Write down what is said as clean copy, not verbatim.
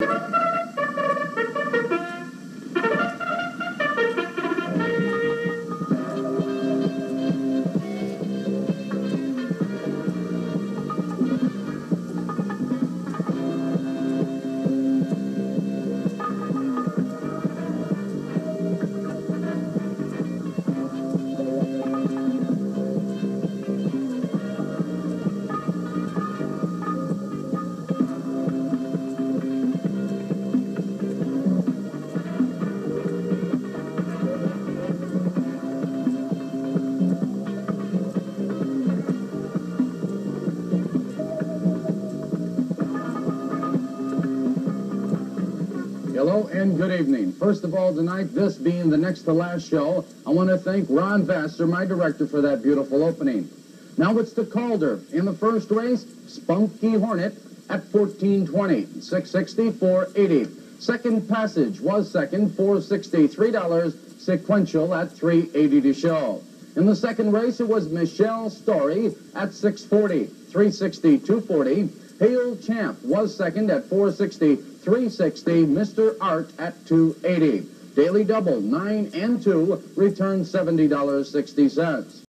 Hello and good evening. First of all, tonight, this being the next to last show, I want to thank Ron Vassar, my director, for that beautiful opening. Now it's the Calder. In the first race, Spunky Hornet at 1420, 660, 480. Second Passage was second, $463. Sequential at 380 to show. In the second race, it was Michelle Story at 640, 360, 240. Hail Champ was second at 460, 360. Mr. Art at 280. Daily Double 9 and 2 returned $70.60.